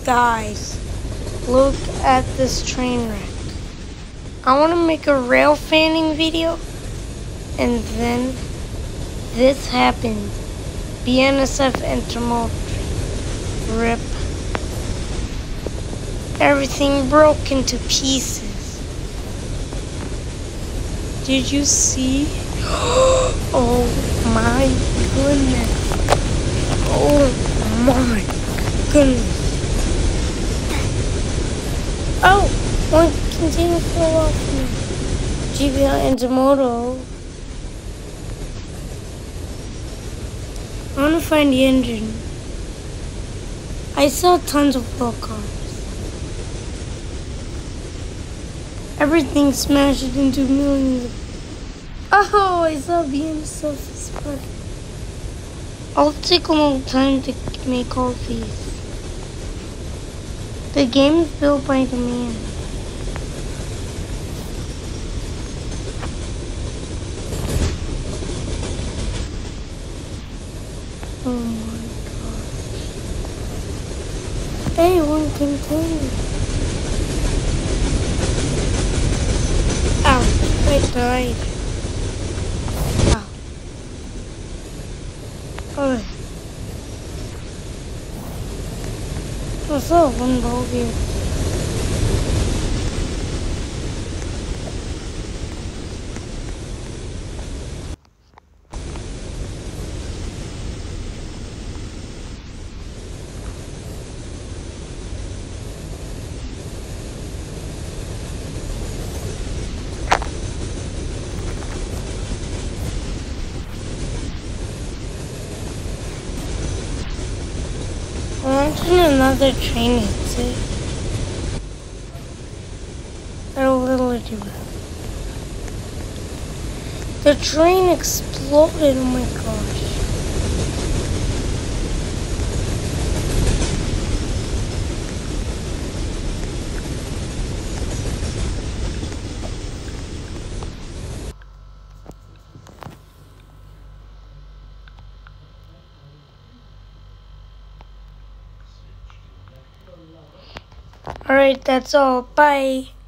Guys, look at this train wreck. I want to make a rail fanning video, and then this happened. Bnsf intermodal. Rip. Everything broke into pieces. Did you see? Oh my goodness. Oh my goodness. Oh, one container fell off me. GBL intermodal. I want to find the engine. I saw tons of flow cars. Everything smashed into millions. Oh, I saw Bnsf spot. I'll take a little time to make all these. The game is built by demand. Oh my gosh. Hey, one container. Ow, I died. Ow. Oh. What's up, one ball here? Imagine another train hits it. That'll literally do it. The train exploded, oh my gosh. Alright, that's all. Bye.